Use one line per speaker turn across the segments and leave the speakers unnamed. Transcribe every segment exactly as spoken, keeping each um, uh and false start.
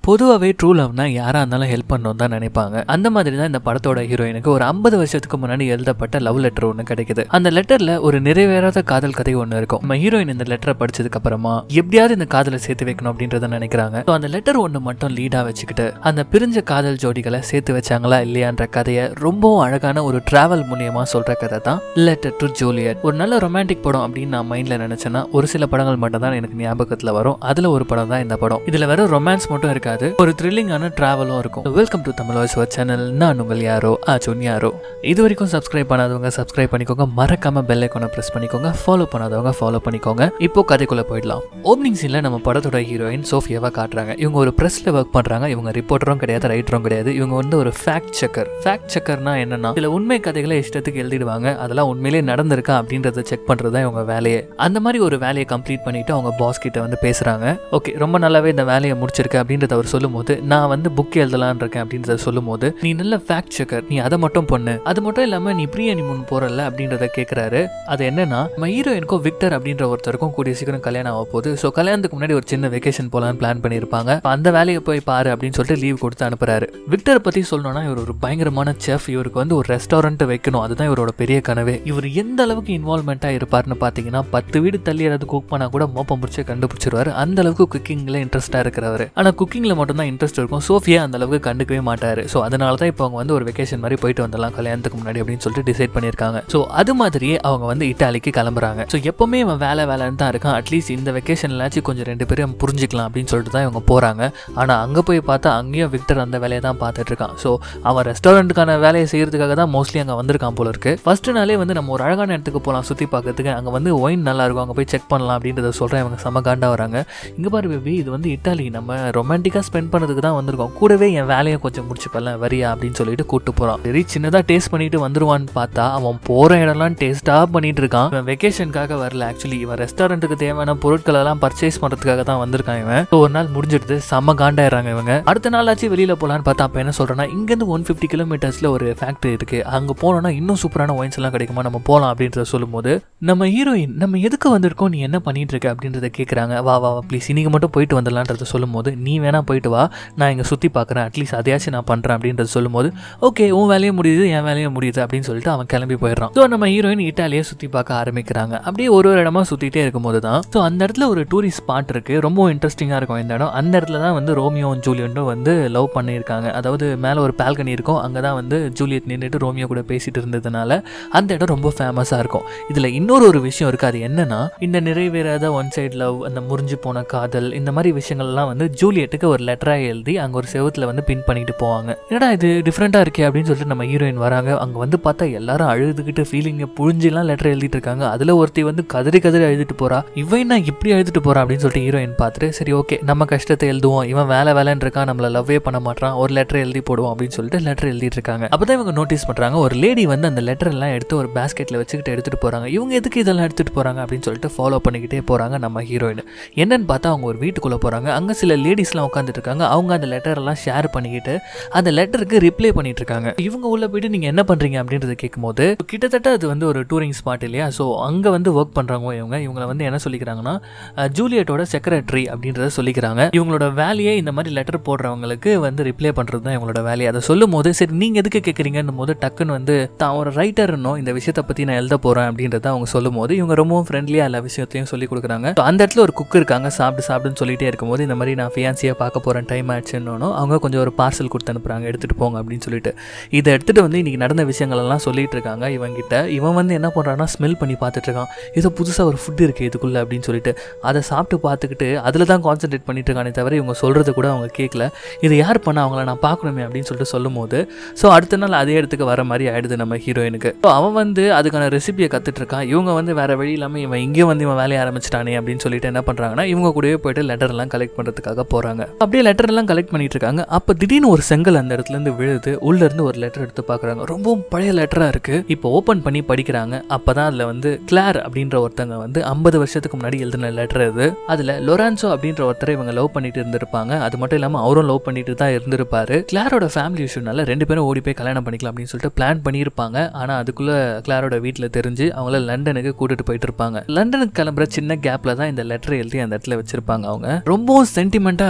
பொதுவாகவே ட்ரூ லவ்னா யாரா இருந்தாலும் ஹெல்ப் பண்ணணும் தான் நினைப்பாங்க. அந்த மாதிரி தான் இந்த படத்தோட ஹீரோயினுக்கு ஒரு ஐம்பது வருஷத்துக்கு முன்னாடி எழுதப்பட்ட லவ் லெட்டர் ஒன்று கிடைக்குது. அந்த லெட்டர்ல ஒரு நிறைவேறாத காதல் கதை ஒன்று இருக்கும். நம்ம ஹீரோயின் இந்த லெட்டரை படிச்சதுக்கு அப்புறமா எப்படியாவது இந்த காதலை சேர்த்து வைக்கணும் அப்படின்றத நினைக்கிறாங்க. அந்த லெட்டர் ஒன்று மட்டும் லீடா வச்சுக்கிட்டு அந்த பிரிஞ்ச காதல் ஜோடிகளை சேர்த்து வச்சாங்களா இல்லையான்ற கதையை ரொம்பவும் அழகான ஒரு டிராவல் மூலியமா சொல்ற கதை தான் லெட்டர் டு ஜூலியட். ஒரு நல்ல ரொமான்டிக் படம் அப்படின்னு நான் மைண்ட்ல நினைச்சேன்னா ஒரு சில படங்கள் மட்டும் தான் எனக்கு ஞாபகத்துல வரும். அதுல ஒரு படம் தான் இந்த படம். இதுல வெறும் ரொமான்ஸ் மட்டும் இருக்காது, ஒரு த்ரில்லிங்கான டிராவலும் இருக்கும். Welcome to Tamil voice channel. நான் உங்கள் யாரோ அர்ஜுன் யாரோ. இது வரைக்கும் சப்ஸ்கிரைப் பண்ணாதவங்க சப்ஸ்கிரைப் பண்ணிக்கோங்க, மறக்காம பெல் ஐகானை பிரஸ் பண்ணிக்கோங்க, ஃபாலோ பண்ணாதவங்க ஃபாலோ பண்ணிக்கோங்க. இப்போ கதைக்குள்ள போயிடலாம். ஓப்பனிங் சீன்ல நம்ம படத்தோட ஹீரோயின் சோஃபியாவா காட்டுறாங்க. இவங்க ஒரு பிரஸ்ல ஒர்க் பண்றாங்க. இவங்க ரிப்போர்ட்டரும் கிடையாது, ரைட்டரும் கிடையாது. இவங்க வந்து ஒரு ஃபேக்ட் செக்கர். ஃபேக்ட் செக்கர்னா என்னன்னா சில உண்மை கதைகளை இஷ்டத்துக்கு எழுதிடுவாங்க. அதெல்லாம் உண்மையிலேயே நடந்திருக்கா அப்படின்றத செக் பண்றதா இவங்க வேலையே. அந்த மாதிரி ஒரு வேலையை கம்ப்ளீட் பண்ணிட்டு அவங்க பாஸ் கிட்ட வந்து பேசுறாங்க. ஓகே, ரொம்ப நல்லாவே இந்த வேலையை முடிச்சிருக்க அப்படின்றத அவர் சொல்லும் போது, நான் வந்து புக் எழுதலான் இருக்கேன் அப்படின்றத சொல்லும் போது, நீ நல்ல ஃபேக்ட் செக்கர், நீ அதை மட்டும் பண்ணு, அது மட்டும் இல்லாம நீ ப்ரீ ஹனிமூன் போறல அப்படின்றத கேட்கிறாரு. அது என்னன்னா நம்ம ஹீரோயினுக்கும் விக்டர் அப்படின்ற ஒருத்தருக்கும் கூடிய சீக்கிரம் கல்யாணம் ஆக போகுது. ஸோ கல்யாணத்துக்கு முன்னாடி ஒரு சின்ன வெக்கேஷன் போலான்னு பிளான் பண்ணியிருப்பாங்க. அந்த வேலையை போய் பாரு அப்படின்னு சொல்லிட்டு லீவ் கொடுத்து அனுப்புறாரு. விக்டர் பத்தி சொல்லணும்னா இவர் ஒரு பயங்கரமான செஃப். இவருக்கு வந்து ஒரு ரெஸ்டாரண்ட் வைக்கணும், அதுதான் இவரோட பெரிய கனவே. இவர் எந்த அளவுக்கு இன்வால்மெண்டா இருப்பாருன்னு பாத்தீங்கன்னா பத்து வீடு தள்ளி ஏதாவது குக் பண்ணா கூட மோப்பம் பிடிச்சி கண்டுபிடிச்சிருவாரு. அந்த அளவுக்கு குக்கிங்ல இன்ட்ரெஸ்டா இருக்கிறவர். ஆனா குக்கிங்ல மட்டும் தான் இன்ட்ரெஸ்ட் இருக்கும். சோஃபியா அந்த அளவுக்கு கண்டுக்கவே மாட்டாரு. ஸோ அதனால தான் இப்போ அவங்க வந்து ஒரு வெக்கேஷன் மாதிரி போயிட்டு வந்துடலாம் கல்யாணத்துக்கு முன்னாடி அப்படின்னு சொல்லிட்டு டிசைட் பண்ணியிருக்காங்க. ஸோ அது மாதிரியே அவங்க வந்து இட்டாலிக்கு கிளம்புறாங்க. ஸோ எப்பவுமே அவன் வேலை வேலைன்னு தான் இருக்கான். அட்லீஸ்ட் இந்த வெக்கேஷன்லாச்சும் கொஞ்சம் ரெண்டு பேரும் புரிஞ்சுக்கலாம் அப்படின்னு சொல்லிட்டு தான் இவங்க போறாங்க. ஆனால் அங்கே போய் பார்த்தா அங்கேயும் விக்டர் அந்த வேலையை தான் பார்த்துட்டு இருக்கான். ஸோ அவன் ரெஸ்டாரண்ட்டுக்கான வேலையை செய்யறதுக்காக தான் மோஸ்ட்லி அங்கே வந்திருக்கான் போல இருக்கு. ஃபர்ஸ்ட் நாளே வந்து நம்ம ஒரு அழகான இடத்துக்கு போகலாம் சுற்றி பார்க்கறதுக்கு, அங்கே வந்து ஒயின் நல்லா இருக்கும், அங்கே போய் செக் பண்ணலாம் அப்படின்றத சொல்கிறேன். இவங்க செம காண்டா வராங்க. இங்கே பாரு பேபி, இது வந்து இட்டாலி, நம்ம ரொமான்டிக்காக ஸ்பெண்ட் பண்ணதுக்கு தான் வந்திருக்கோம், கூடவே என் வேலையை கொஞ்சம் முடிச்சுப்பல வரியா அப்படின்னு சொல்லிட்டு கூப்பிட்டு போகிறான். சரி சின்னதாக டேஸ்ட் பண்ணிட்டு வந்துருவான்னு பார்த்தா அவன் போகிற இடம்லாம் டேஸ்ட்டாக பண்ணிட்டு இருக்கான். இவன் வெக்கேஷனுக்காக வரல, ஆக்சுவலி இவன் ரெஸ்டாரண்ட்டுக்கு தேவையான பொருட்கள் எல்லாம் பர்ச்சேஸ் பண்ணுறதுக்காக தான் வந்திருக்கான் இவன். ஒரு நாள் முடிஞ்சிடுது, செம்ம காண்டாயிடுறாங்க இவங்க. அடுத்த நாள் ஆச்சு வெளியில் போகலான்னு பார்த்தா அப்போ என்ன சொல்கிறேன்னா, இங்கேருந்து ஒன் ஃபிஃப்டி கிலோமீட்டர்ஸில் ஒரு ஃபேக்ட்ரி இருக்குது, அங்கே போனோன்னா இன்னும் சூப்பரான ஒயின்ஸ் எல்லாம் கிடைக்குமா, நம்ம போகலாம் அப்படின்றத சொல்லும்போது நம்ம ஹீரோயின் நம்ம எதுக்கு வந்திருக்கோம், நீ என்ன பண்ணிட்டு இருக்க அப்படின்றத கேட்குறாங்க. வா வா ப்ளீஸ் இன்னைக்கு மட்டும் போயிட்டு வந்துடலான்றத சொல்லும்போது, நீ வேணா போயிட்டு வா, நான் இங்கே சுற்றி பார்க்குறேன், அட்லீஸ்ட் அதையாச்சும் நான் பண்ணுறேன் அப்படின்றத சொல்லும்போது, ஓகே உன் வேலையும் முடியுது என் வேலையும் முடியுது அப்படின்னு சொல்லிட்டு அவன் கிளம்பி போயிடுறான். ஸோ நம்ம ஹீரோயின் இட்டாலியை சுற்றி பார்க்க ஆரம்பிக்கிறாங்க. அப்படியே ஒரு ஒரு இடமா சுற்றிட்டே இருக்கும்போது தான் ஸோ அந்த இடத்துல ஒரு டூரிஸ்ட் ஸ்பாட் இருக்குது, ரொம்ப இன்ட்ரெஸ்டிங்காக இருக்கும் இந்த இடம். அந்த இடத்துல தான் வந்து ரோமியோ ஜூலியட்டும் வந்து லவ் பண்ணியிருக்காங்க. அதாவது மேலே ஒரு பால்கனி இருக்கும், அங்கே தான் வந்து ஜூலியட் நின்றுட்டு ரோமியோ கூட பேசிட்டு இருந்ததுனால அந்த இடம் ரொம்ப ஃபேமஸாக இருக்கும். இதில் இன்னொரு ஒரு விஷயம் இருக்குது, அது என்னன்னா இந்த நிறைவேறாத ஒன் சைட் லவ், அந்த முறிஞ்சு போன காதல், இந்த மாதிரி விஷயங்கள்லாம் வந்து ஜூலியட்டுக்கு ஒரு லெட்டராக எழுதி அங்கே ஒரு செவத்தில் வந்து பின் பண்ணிட்டு போவாங்க. என்னடா இது டிஃப்ரெண்ட்டாக இருக்கே அப்படின்னு சொல்லிட்டு நம்ம ஹீரோயின் வராங்க. அங்கே வந்து பார்த்தா எல்லாரும் அழுதுகிட்டு ஃபீலிங்கை புழிஞ்செல்லாம் லெட்டர் எழுதிட்டு இருக்காங்க. அதில் ஒருத்தி வந்து கதறி கதறி எழுதிட்டு போறா. இவன் நான் இப்படி எழுதிட்டு போறா அப்படின்னு சொல்லிட்டு ஹீரோயின் பார்த்துட்டு, சரி ஓகே நம்ம கஷ்டத்தை எழுதுவோம், இவன் வேலை வேலைன்னு இருக்கான், நம்மள லவ்வே பண்ண மாட்டான், ஒரு லெட்டர் எழுதி போடுவோம் அப்படின்னு சொல்லிட்டு லெட்டர் எழுதிட்டு இருக்காங்க. அப்பதான் இவங்க நோட்டீஸ் பண்றாங்க, ஒரு லேடி வந்து அந்த லெட்டர் எல்லாம் எடுத்து ஒரு பேஸ்கெட்ல வச்சுக்கிட்டு எடுத்துட்டு போறாங்க. இவங்க எதுக்கு இதெல்லாம் எடுத்துட்டு போறாங்க அப்படின்னு சொல்லிட்டு ஃபாலோ பண்ணிக்கிட்டே போறாங்க நம்ம ஹீரோயின். என்னன்னு பார்த்தா அவங்க ஒரு வீட்டுக்குள்ள போறாங்க. அங்க சில லேடிஸ்லாம் உட்காந்துட்டு இருக்காங்க. அவங்க அந்த லெட்டர் எல்லாம் ஷேர் பண்ணிக்கிட்டு அந்த லெட்டருக்கு ரிப்ளை பண்ணிட்டு இருக்காங்க. இவங்க உள்ள போயிட்டு நீங்க என்ன பண்றீங்க அப்படின்றத கேட்கும்போது, கிட்டத்தட்ட அது வந்து ஒரு டூரிங் ஸ்பாட் இல்லையா, ஸோ அங்க வந்து ஒர்க் பண்றாங்க இவங்க. இவங்களை வந்து என்ன சொல்லிக்கிறாங்கன்னா ஜூலியட்டோட செக்ரட்டரி அப்படின்றத சொல்லிக்கிறாங்க. இவங்களோட வேலையே இந்த மாதிரி லெட்டர் போடுறவங்களுக்கு வந்து ரிப்ளை பண்றது தான் இவங்களோட வேலையை. அதை சொல்லும் போது சரி நீங்க எதுக்கு கேட்குறீங்கன்னு போது டக்குன்னு வந்து தான் ஒரு ரைட்டர்னோ இந்த விஷயத்தை பத்தி நான் எழுத போறேன் அப்படின்றத அவங்க சொல்லும் போது இவங்க ரொம்பவும் ஃப்ரெண்ட்லியா எல்லா விஷயத்தையும் சொல்லி கொடுக்குறாங்க. அந்த இடத்துல ஒரு குக் இருக்காங்க, சாப்பிட்டு சாப்பிட்டுன்னு சொல்லிட்டே இருக்கும்போது இந்த மாதிரி நான் ஃபியான்சியா பார்க்க போறேன், டைம் ஆச்சுன்னு அவங்க கொஞ்சம் ஒரு பார்சல் கொடுத்து அனுப்புறாங்க, எடுத்துட்டு போங்க அப்படின்னு சொல்லிட்டு. இதை எடுத்துட்டு வந்து இன்னைக்கு நடந்த விஷயங்கள் எல்லாம் சொல்லிட்டு இருக்காங்க இவங்கிட்ட. இவன் வந்து என்ன பண்றான்னா ஸ்மெல் பண்ணி பார்த்துட்டு இருக்கான், ஏதோ புதுசாக ஒரு ஃபுட் இருக்கு இதுக்குள்ள அப்படின்னு சொல்லிட்டு அதை சாப்பிட்டு பார்த்துக்கிட்டு அதில் தான் கான்சென்ட்ரேட் பண்ணிட்டு இருக்கானே தவிர இவங்க சொல்றது கூட அவங்க கேட்கல. இது யார் பண்ண, அவங்கள நான் பார்க்கணுமே அப்படின்னு சொல்லிட்டு சொல்லும் போது ஸோ அடுத்த நாள் அதே இடத்துக்கு வர மாதிரி ஆயிடுது நம்ம ஹீரோயினுக்கு. ஸோ அவன் வந்து அதுக்கான ரெசிபியை கத்துட்டு இருக்கான். இவங்க வந்து வேற வழி இல்லாமல் இவன் இங்கேயும் வந்து இவன் வேலையை ஆரம்பிச்சிட்டானே அப்படின்னு சொல்லிட்டு என்ன பண்றாங்கன்னா இவங்க கூடவே போயிட்டு லெட்டர் எல்லாம் கலெக்ட் பண்றதுக்காக போறாங்க. அப்படியே லெட்டர் எல்லாம் கலெக்ட் பண்ணிட்டு இருக்காங்க. அப்ப திடீர்னு ஒரு செங்கல் அந்த இடத்துல இருந்து விழுது. உள்ள இருந்து ஒரு லெட்டர் எடுத்து பாக்குறாங்க. ரொம்பவும் பழைய லெட்டரா இருக்கு. இப்போ ஓபன் பண்ணி படிக்கிறாங்க. அப்பதான் அதுல வந்து கிளார் அப்படின்ற ஒருத்தங்க வந்து ஐம்பது வருஷத்துக்கு முன்னாடி எழுதின லெட்டர் இது. அதுல லொரான்சோ அப்படின்ற ஒருத்தரை இவங்க லவ் பண்ணிட்டு இருந்திருப்பாங்க. அது மட்டும் இல்லாம அவரும் லவ் பண்ணிட்டு தான் இருந்திருப்பாரு. கிளாரோட ஃபேமிலி இஷ்யூனால ரெண்டு பேரும் ஓடி போய் கல்யாணம் பண்ணிக்கலாம் அப்படின்னு சொல்லிட்டு பிளான் பண்ணியிருப்பாங்க. ஆனா அதுக்குள்ள கிளாரோட வீட்டுல தெரிஞ்சு அவங்கள லண்டனுக்கு கூட்டிட்டு போயிட்டு இருப்பாங்க. லண்டனுக்கு கிளம்புற சின்ன கேப்ல தான் இந்த லெட்டர் எழுதி அந்த இடத்துல வச்சிருப்பாங்க. அவங்க ரொம்பவும் சென்டிமெண்டா இருக்கும் அந்த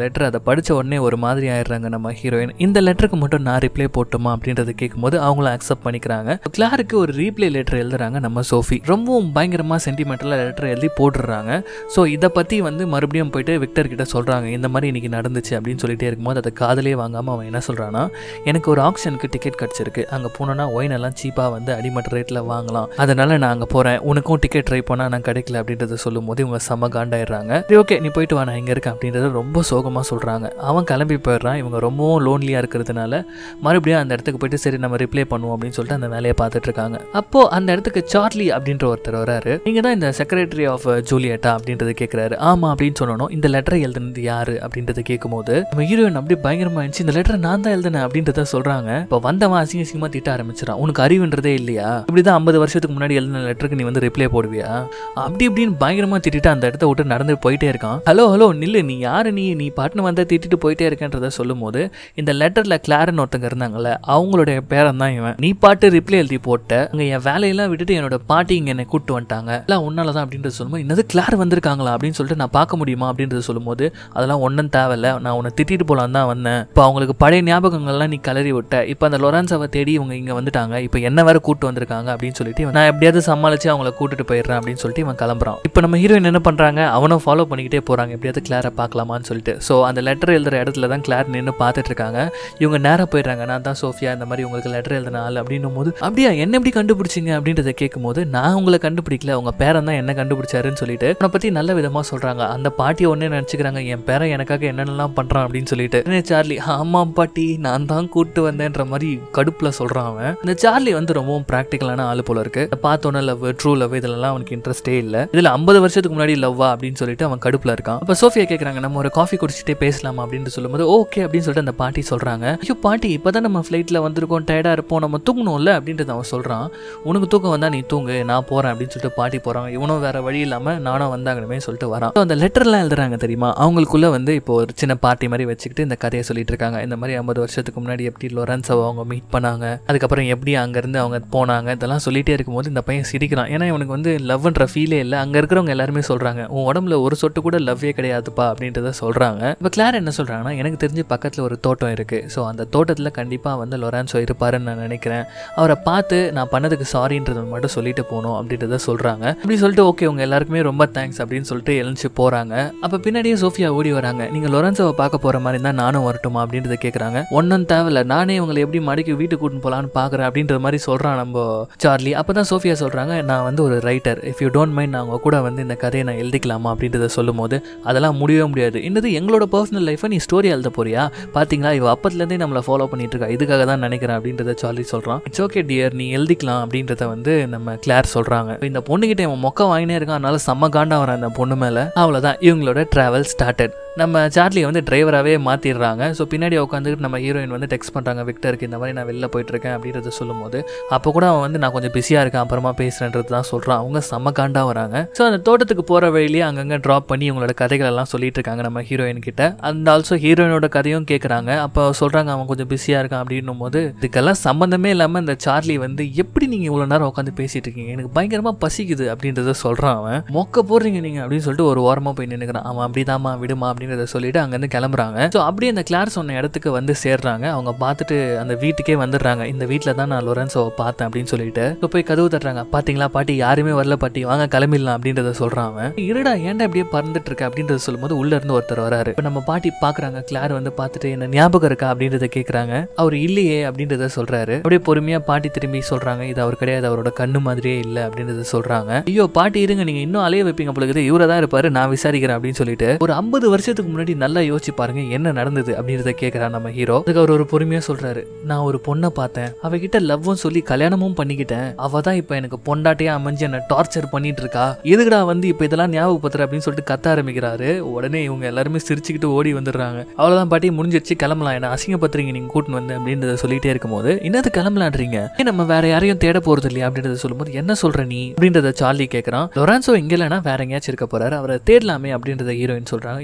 லெட்டர் அதை படிச்ச உடனே ஒரு மாதிரி ஆயிடுறாங்க நம்ம ஹீரோயின். இந்த லெட்டருக்கு மட்டும் நான் ரிப்ளை போட்டுமா அப்படின்றத கேட்கும்போது அவங்களும் அக்செப்ட் பண்ணிக்கிறாங்க. கிளாருக்கு ஒரு ரீப்ளே லெட்டர் எழுதுறாங்க நம்ம சோஃபி. ரொம்பவும் பயங்கரமா சென்டிமெண்டலா லெட்டர் எழுதி போட்டுடுறாங்க. ஸோ இதை பத்தி வந்து மறுபடியும் போயிட்டு விக்டர் கிட்ட சொல்றாங்க, இந்த மாதிரி இன்னைக்கு நடந்துச்சு அப்படின்னு சொல்லிட்டே இருக்கும்போது அதை காதலே வாங்காம அவன் என்ன சொல்றான்னா, எனக்கு ஒரு ஆக்ஷனுக்கு டிக்கெட் கிடைச்சிருக்கு, அங்க போனோன்னா ஒயின் எல்லாம் சீப்பா வந்து அடிமட்ட ரேட்ல வாங்கலாம், அதனால நான் அங்க போறேன், உனக்கும் டிக்கெட் ட்ரை பண்ணா நான் கிடைக்கல அப்படின்றத சொல்லும் போது இவங்க செம்ம காண்டாயிடுறாங்க. ஓகே நீ போயிட்டு வா, நான் இங்க இருக்கேன் அப்படின்றத ரொம்ப சோகமா சொல்றாங்க. அவன் கிளம்பி போயிடுறான். இவங்க ரொம்பவும் லோன்லியா இருக்கிறதுனால மறுபடியும் அந்த இடத்துக்கு போயிட்டு சரி நம்ம ரிப்ளை பண்ணுவோம் அப்படின்னு சொல்லிட்டு அந்த வேலையை பார்த்துட்டு இருக்காங்க. அப்போ அந்த இடத்துக்கு சார்லி அப்படின்ற ஒருத்தர் வராரு. நீங்க தான் இந்த செக்ரட்டரி ஆஃப் ஜூலியட்டா அப்படின்றத கேட்கிறாரு. ஆமா அப்படின்னு சொல்லணும். இந்த லெட்டரை எழுதுனது யாரு அப்படின்றத கேட்கும்போது நம்ம ஹீரோயின் அப்படி பயங்கரமா இருந்துச்சு, இந்த லெட்டரை நான் தான் எழுதுனேன் அப்படின்றத சொல்றாங்க. இப்போ வந்தவன் அசிங்க அசிங்கமா திட்ட ஆரம்பிச்சிடான், உனக்கு அறிவுன்றதே இல்லையா, இப்படிதான் ஐம்பது வருஷத்துக்கு முன்னாடி எழுதின லெட்டருக்கு நீ வந்து ரிப்ளை போடுவியா அப்படி இப்படின்னு பயங்கரமா திட்டிட்டு அந்த இடத்த விட்டு நடந்து போயிட்டே இருக்கான். ஹலோ ஹலோ நில்லு, நீ யாரு, நீ நீ பாட்டுன்னு வந்த திட்டிட்டு போயிட்டே இருக்கேன்றத சொல்லும் போது இந்த லெட்டர்ல கிளாரன் ஒருத்தங்க இருந்தாங்கல்ல அவங்களுடைய பேரன் தான் இவன். நீ பாட்டு ரிப்ளை எழுதி போட்ட, அங்க என் வேலையெல்லாம் விட்டுட்டு என்னோட பாட்டி இங்க என்னை கூட்டு வந்துட்டாங்க, எல்லாம் உன்னாலதான் அப்படின்றது சொல்லும்போது என்னது கிளார் வந்திருக்காங்களா அப்படின்னு சொல்லிட்டு நான் பார்க்க முடியுமா அப்படின்றது சொல்லும்போது அதெல்லாம் ஒன்னும் தேவையில்ல, நான் உன்னை திட்டிட்டு போலாம் தான் வந்தேன். இப்போ அவங்களுக்கு பழைய ஞாபகங்கள்லாம் நீ கலறி விட்ட, இப்போ அந்த லொரான்ஸாவை தேடி இவங்க இங்க வந்துட்டாங்க, இப்போ என்ன வேற கூட்டு வந்திருக்காங்க அப்படின்னு சொல்லிட்டு நான் எப்படியாவது சமாளிச்சு அவங்கள கூட்டிட்டு போயிடுறேன் அப்படின்னு சொல்லிட்டு இவன் கிளம்புறான். இப்போ நம்ம ஹீரோயின் என்ன பண்றாங்க, அவனும் ஃபாலோ பண்ணிக்கிட்டே போறாங்க, எப்படியாவது கிளாரை பார்க்கலாமான்னு சொல்லிட்டு. ஸோ அந்த லெட்டர் எழுதுற இடத்துல தான் கிளார் நின்று பார்த்துட்டு இருக்காங்க. இவங்க நேராக போயிடுறாங்க, நான் தான் சோஃபியா, இந்த மாதிரி உங்களுக்கு லெட்டர் எழுதின ஆள் அப்படின்னும் போது அப்படியா என்ன எப்படி கண்டுபிடிச்சிங்க அப்படின்றத கேட்கும் போது நான் உங்களை கண்டுபிடிக்கல, உங்க பேரன் தான் என்ன கண்டுபிடிச்சாருன்னு சொல்லிட்டு அவனை பத்தி நல்ல விதமா சொல்றாங்க. அந்த பாட்டியை ஒன்னே நினைச்சுக்கிறாங்க, என் பேரன் எனக்காக என்னென்னலாம் பண்றான் அப்படின்னு சொல்லிட்டு. சார்லி ஆமா பாட்டி நான் தான் கூட்டு வந்தேன்ற மாதிரி கடுப்புல சொல்றான் அவன். இந்த சார்லி வந்து ரொம்பவும் பிராக்டிக்கலான ஆளு போல இருக்கு. பார்த்தோன்னே லவ் ட்ரூ லவ் இதெல்லாம் அவனுக்கு இன்ட்ரெஸ்டே இல்லை. இதுல ஐம்பது வருஷத்துக்கு முன்னாடி லவ்வா அப்படின்னு சொல்லிட்டு அவன் கடுப்புல இருக்கான். அப்ப சோஃபியா கேட்கறாங்க, நம்ம ஒரு காஃபி குடிச்சிட்டே பேசலாமா அப்படின்னு சொல்லும்போது ஓகே அப்படின்னு சொல்லிட்டு அந்த பாட்டி சொல்றாங்க, ஐயோ பாட்டி இப்பதான் நம்ம ஃபிளைட்ல வந்திருக்கோம், டயர்டா இருப்போம், நம்ம தூங்கணும்ல அப்படின்றத அவன் சொல்றான். உனக்கு தூக்கம் வந்தா நீ தூங்கு, நான் போறேன் அப்படின்னு சொல்லிட்டு பாட்டி போறாங்க. இவனும் வேற வழி இல்லாம நானும் வந்தாங்கன்னு சொல்லிட்டு வரான். அந்த லெட்டர்லாம் எழுதுறாங்க தெரியுமா, அவங்களுக்குள்ள வந்து இப்போ ஒரு சின்ன பார்ட்டி மாதிரி வச்சுக்கிட்டு இந்த கதையை சொல்லிட்டு இருக்காங்க. இந்த மாதிரி ஐம்பது வருஷத்துக்கு முன்னாடி எப்படி லொரன்ஸாவை அவங்க மீட் பண்ணாங்க, அதுக்கப்புறம் எப்படி அங்க இருந்து அவங்க போனாங்க, இதெல்லாம் சொல்லிட்டே இருக்கும்போது இந்த பையன் சிரிக்கிறான். ஏன்னா இவனுக்கு வந்து லவ்ன்ற ஃபீலே இல்லை. அங்க இருக்கிறவங்க எல்லாருமே சொல்றாங்க, உன் உடம்புல ஒரு சொட்டு கூட லவ்வே கிடையாதுப்பா அப்படின்றத சொல்றாங்க. இப்போ கிளார் என்ன சொல்றாங்கன்னா, எனக்கு தெரிஞ்சு பக்கத்துல ஒரு தோட்டம் இருக்கு, ஸோ அந்த தோட்டத்துல கண்டிப்பா வந்து லொரான்ஸோ இருப்பாருன்னு நான் நினைக்கிறேன், அவரை பார்த்து நான் பண்ணதுக்கு சாரின்றத மட்டும் சொல்லிட்டு போகணும் அப்படின்றத சொல்றாங்க. அப்படி சொல்லிட்டு ஓகே உங்க எல்லாருக்குமே ரொம்ப தேங்க்ஸ் அப்படின்னு சொல்லிட்டு எழுந்து போறாங்க. அப்ப பின்னாடியே சோஃபியா ஓடி வராங்க, நீங்க லொரான்ஸோவை பார்க்க போற மாதிரி இருந்தா நானும் வரட்டுமா அப்படின்றத கேட்கறாங்க. ஒன்னும் தேவையில்ல, நானே உங்களை எப்படி மடிக்கு வீட்டுக்கு கூட்டின்னு போலான்னு பாக்குறேன் அப்படின்ற மாதிரி சொல்றான் நம்ம சார்லி. அப்பதான் சோஃபியா சொல்றாங்க, நான் வந்து ஒரு writer, if you don't mind நான் உங்க கூட வந்து இந்த கதையை நான் எழுதிக்கலாமா அப்படின்றத சொல்லும் போது அதெல்லாம் முடியவே முடியாது, என்னது எங்களோட பர்சனல் லைஃபை நீ ஸ்டோரி எழுத போறியா, பாத்தீங்களா இவ அப்பத்துல இருந்தே நம்மள ஃபாலோ பண்ணிட்டு இருக்கா, இதுக்காக தான் நினைக்கிறேன் அப்படின்றத சார்லி சொல்றான். இட்ஸ் ஓகே டியர், நீ எழுதிக்கலாம் அப்படின்றத வந்து நம்ம கிளார் சொல்றாங்க. இந்த பொண்ணுகிட்ட இவன் மொக்க வாங்கினே இருக்கான், அதனால செம்ம காண்டா வரான் அந்த பொண்ணு மேல. அவ்வளவுதான் இவங்களோட டிராவல் ஸ்டார்டட். நம்ம சார்லியை வந்து டிரைவராகவே மாற்றிடுறாங்க. ஸோ பின்னாடி உட்காந்துட்டு நம்ம ஹீரோயின் வந்து டெக்ஸ்ட் பண்ணுறாங்க விக்டருக்கு, இந்த மாதிரி நான் வெளில போயிட்டுருக்கேன் அப்படின்றத சொல்லும் போது அப்போ கூட அவன் வந்து நான் கொஞ்சம் பிஸியாக இருக்கேன் அப்புறமா பேசுகிறேன்றது தான் சொல்கிறான். அவங்க செம்ம காண்டா வராங்க. ஸோ அந்த தோட்டத்துக்கு போகிற வழியிலேயே அங்கங்கே ட்ராப் பண்ணி இவங்களோட கதைகள் எல்லாம் சொல்லிட்டு இருக்காங்க நம்ம ஹீரோயின் கிட்ட. அண்ட் ஆல்சோ ஹீரோயினோட கதையும் கேட்குறாங்க. அப்போ சொல்கிறாங்க அவன் கொஞ்சம் பிஸியாக இருக்கான் அப்படின்னும் போது இதுக்கெல்லாம் சம்மந்தமே இல்லாமல் இந்த சார்லி வந்து எப்படி நீங்கள் இவ்வளோ நேரம் உட்காந்து பேசிட்டு இருக்கீங்க, எனக்கு பயங்கரமாக பசிக்குது அப்படின்றத சொல்கிறான். அவன் மொக்க போடுறீங்க நீங்கள் அப்படின்னு சொல்லிட்டு ஒரு ஓரமாக போய் நின்றுக்கிறான். அவன் அப்படிதாம்மா விடுமா அப்படின்றத சொல்லிட்டு அங்கேருந்து கிளம்புறாங்க. ஸோ அப்படியே அந்த கிளார் சொன்ன இடத்துக்கு வந்து சேர்றாங்க. அவங்க பார்த்துட்டு அந்த வீட்டுக்கே வந்துடுறாங்க. இந்த வீட்டில் தான் நான் லொரன்ஸோவை பார்த்தேன் அப்படின்னு சொல்லிட்டு இப்போ போய் கதவு தட்டுறாங்க. பார்த்தீங்களா பாட்டி யாருமே வரல பாட்டி, வாங்க கிளம்பிடலாம் அப்படின்றத சொல்றான். அவன் இருடா ஏன்டா அப்படியே பறந்துட்டு இருக்க அப்படின்றத சொல்லும்போது உள்ள இருந்து ஒருத்தர் வராரு. இப்போ நம்ம பாட்டி பாக்குறாங்க. கிளார் வந்து பார்த்துட்டு என்ன ஞாபகம் இருக்கா அப்படின்றத கேட்குறாங்க. அவர் இல்லையே அப்படின்றத சொல்றாரு. அப்படியே பொறுமையா பாட்டி திரும்பி சொல்றாங்க இது அவர் கிடையாது, அவரோட கண்ணு மாதிரியே இல்லை அப்படின்றத சொல்றாங்க. ஐயோ பாட்டி இருங்க, நீங்க இன்னும் அலைய வைப்பீங்க பொழுது, இவரை தான் இருப்பாரு, நான் விசாரிக்கிறேன் அப்படின்னு சொல்லிட்டு ஒரு ஐம்பது வருஷத்துக்கு முன்னாடி நல்லா யோசிச்சு பாருங்க என்ன நடந்தது அப்படின்றத கேட்கிறான் நம்ம ஹீரோ. அதுக்கு அவர் ஒரு பொறுமையா சொல்றாரு, நான் ஒரு பொண்ணை பார்த்தேன், அவகிட்ட லவ்வும் சொல்லி கல்யாணமும் பண்ணிக்கிட்டேன், அவ தான் இப்ப எனக்கு பொண்டாட்டியா அமைஞ்சு என்ன டார்ச்சர் பண்ணிட்டு இருக்கா, எதுக்குடா வந்து இப்ப இதெல்லாம் ஞாபகப்படுத்துற அப்படின்னு சொல்லிட்டு கத்த ஆரம்பிக்கிறாரு. உடனே இவங்க எல்லாருமே சிரிச்சுக்கிட்டு ஓடி வந்துடுறாங்க. அவ்வளவுதான் பாட்டி முடிஞ்சிருச்சு, கிளம்பலாம், என்ன அசிங்கப்படுத்துறீங்க நீங்க கூட்டின்னு வந்து அப்படின்றத சொல்லிட்டே இருக்கும்போது என்னது கிளம்பலான்றீங்க, நம்ம வேற யாரையும் தேட போறது இல்லையா அப்படின்றத சொல்லும்போது என்ன சொல்ற நீ அப்படின்றத சார்லி கேட்கறான். லொரான்ஸோ இங்க இல்லைன்னா வேற எங்கேயாச்சும் இருக்க போறாரு, அவரை தேடலாமே அப்படின்றத ஹீரோயின் சொல்றாங்க. எப்படி